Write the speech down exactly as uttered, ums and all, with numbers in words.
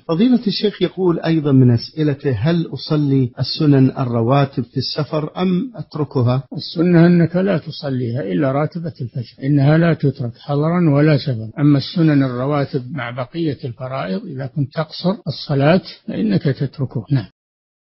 فضيلة الشيخ يقول أيضا من أسئلته: هل أصلي السنن الرواتب في السفر أم أتركها؟ السنة أنك لا تصليها إلا راتبة الفجر، إنها لا تترك حضرا ولا سفرا. أما السنن الرواتب مع بقية الفرائض إذا كنت تقصر الصلاة فإنك تتركه. نعم.